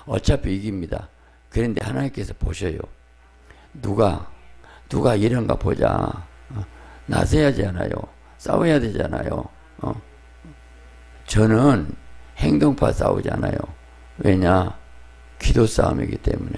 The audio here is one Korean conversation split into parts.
어차피 이깁니다. 그런데 하나님께서 보셔요. 누가 이런가 보자. 나서야 하잖아요. 싸워야 되잖아요. 저는 행동파 싸우잖아요. 왜냐? 기도 싸움이기 때문에.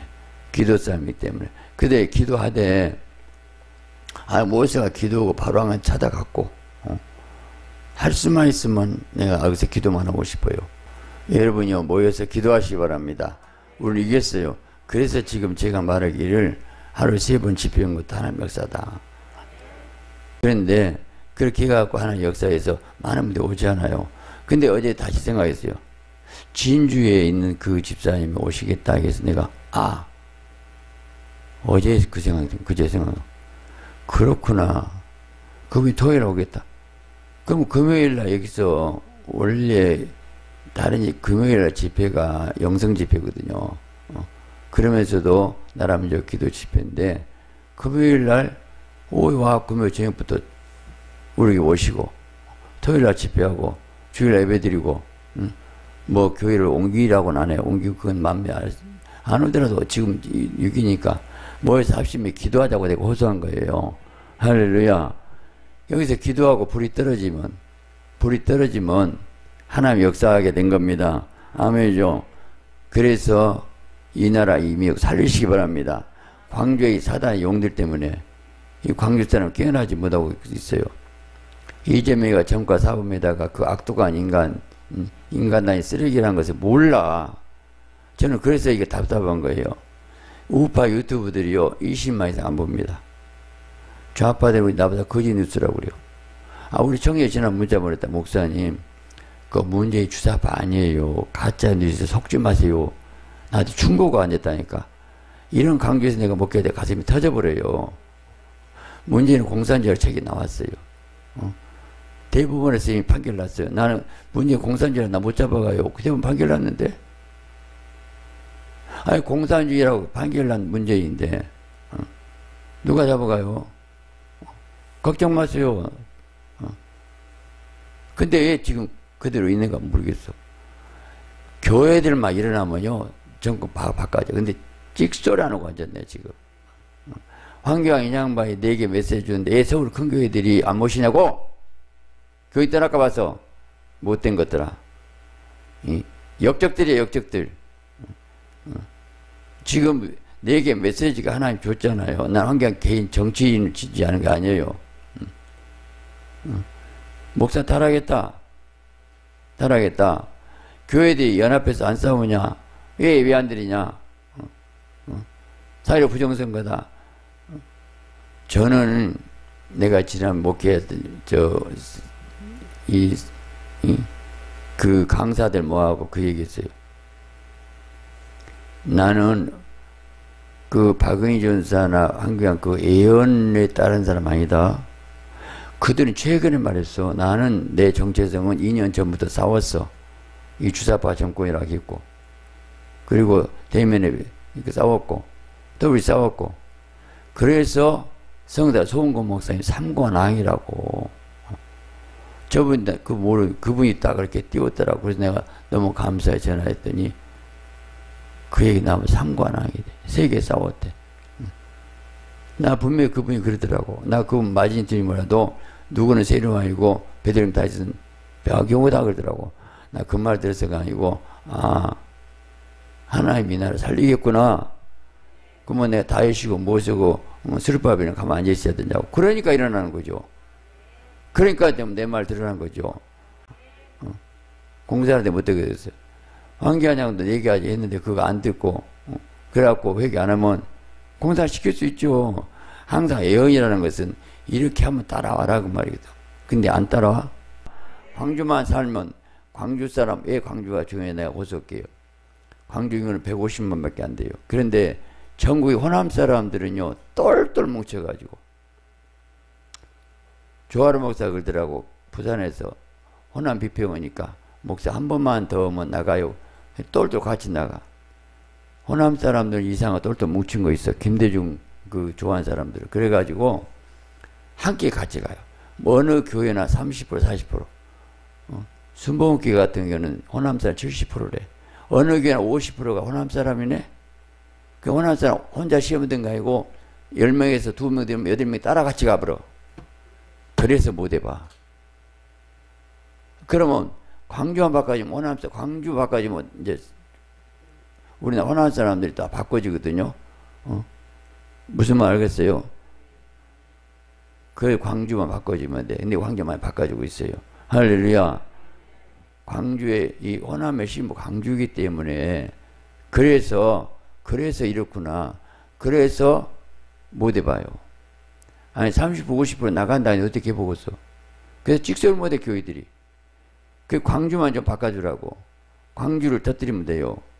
그때 기도하되, 모세가 기도하고 바로 한번 찾아갔고, 할 수만 있으면 내가 여기서 기도만 하고 싶어요. 여러분이요, 모여서 기도하시기 바랍니다. 우리 이겼어요. 그래서 지금 제가 말하기를 하루 3번 집회한 것도 하나님 역사다. 그런데 그렇게 해갖고 하나님 역사에서 많은 분들이 오지 않아요. 근데 어제 다시 생각했어요. 진주에 있는 그 집사님이 오시겠다 해서 내가 어제 그제 생각 그렇구나. 그분이 토요일에 오겠다. 그럼 금요일날 여기서 원래 다른 금요일날 집회가 영성 집회거든요. 그러면서도 나라민족 기도 집회인데 금요일날 오후와 금요일 저녁부터 우리 오시고 토요일날 집회하고 주일날 예배드리고 뭐 교회를 옮기라고는 안 해요. 옮기고 그건 맘에 안 오더라도 지금 6이니까 모여서 합심히 기도하자고 내가 호소한 거예요. 할렐루야. 여기서 기도하고 불이 떨어지면 하나님 역사하게 된 겁니다. 아멘이죠. 그래서 이 나라 이미 살리시기 바랍니다. 광주의 사단의 용들 때문에 이 광주 사람 깨어나지 못하고 있어요. 이재명이가 정과 사범에다가 그 악독한 인간단이 쓰레기라는 것을 몰라. 저는 그래서 이게 답답한 거예요. 우파 유튜브들이요 20만 이상 안 봅니다. 좌파들이 나보다 거짓 뉴스라고 그래요. 우리 청년이 지난 문자 보냈다. 목사님, 그 문재인 주사파 아니에요. 가짜 뉴스 속지 마세요. 나한테 충고가 안 됐다니까. 이런 강조에서 내가 먹게 돼 가슴이 터져버려요. 문재인은 공산주의 책이 나왔어요. 대부분에서 이미 판결 났어요. 나는 문재인 공산주의라 나 못 잡아가요. 그때는 판결 났는데. 공산주의라고 판결 난 문재인인데 누가 잡아가요? 걱정 마세요. 근데 왜 지금 그대로 있는가 모르겠어. 교회들만 일어나면요 정권 바꿔줘. 근데 찍소리 안 하고 앉았네 지금. 황교안 인양반이 4개 메시지 주는데 서울 큰 교회들이 안 모시냐고? 교회 떠날까 봐서 못된 것들아. 역적들이야 역적들. 지금 4개 메시지가 하나님 줬잖아요. 난 황교안 개인 정치인을 지지하는 게 아니에요. 목사 타락했다. 교회들이 연합해서 안 싸우냐? 왜 안 들이냐? 사회적 부정선거다. 저는 내가 지난 목회했던 그 강사들 모아고 그 얘기했어요. 나는 그 박은희 전사나 황교안 그 예언에 따른 사람 아니다. 그들은 최근에 말했어. 나는 내 정체성은 2년 전부터 싸웠어. 이 주사파 정권이라고 했고, 그리고 대면에 이렇게 싸웠고, 또 우리 싸웠고, 그래서 성다 소은권 목사님 삼관왕이라고. 그분이 딱 그렇게 띄웠더라고. 그래서 내가 너무 감사해 전화했더니, 그 얘기 나오면 삼관왕이 돼. 세계 싸웠대. 나 분명히 그분이 그러더라고. 나 그분 맞은 팀이 뭐라도, 누구는 세례왕이고, 베들레헴 다윗은 배경우다 그러더라고. 나 그 말 들어서가 아니고, 하나님 이 나라 살리겠구나. 그러면 내가 다윗이고 모세고 스룹바벨이랑 가만 앉아 있어야 된다고. 그러니까 일어나는 거죠. 그러니까 내 말 들으라는 거죠. 공사하는데 못 되게 됐어요. 황교안 양도 얘기하지 했는데 그거 안 듣고, 그래갖고 회개 안 하면 공사시킬 수 있죠. 항상 예언이라는 것은 이렇게 하면 따라와라 그 말이거든. 근데 안 따라와. 광주만 살면 광주 사람, 왜 광주가 중요해 내가 호소할게요. 광주 인구는 150만 밖에 안 돼요. 그런데 전국의 호남 사람들은요 똘똘 뭉쳐가지고, 조아르 목사 그러더라고. 부산에서 호남 비평하니까 목사 한 번만 더 오면 나가요. 똘똘 같이 나가. 호남 사람들 이상한 똘똘 뭉친 거 있어. 김대중 그 좋아하는 사람들. 그래가지고 함께 같이 가요. 어느 교회나 30% 40%. 순복음교회 같은 경우는 호남 사람 70%래. 어느 교회는 50%가 호남 사람이네? 그 호남 사람 혼자 시험 든 거 아니고 10명에서 2명 되면 8명이 따라 같이 가버려. 그래서 못 해봐. 그러면 광주만 바꿔주면 호남 사람, 광주 바꿔주면 이제 우리나라 호남 사람들이 다 바꿔지거든요. 무슨 말 알겠어요? 그 광주만 바꿔주면 돼. 근데 광주만 바꿔주고 있어요. 할렐루야. 광주에 이 호남의 신부 광주이기 때문에 그래서 이렇구나. 그래서 못 해봐요. 아니 30% 50% 나간다니 어떻게 보고서. 그래서 직설 못해 교회들이. 그 광주만 좀 바꿔주라고. 광주를 터뜨리면 돼요.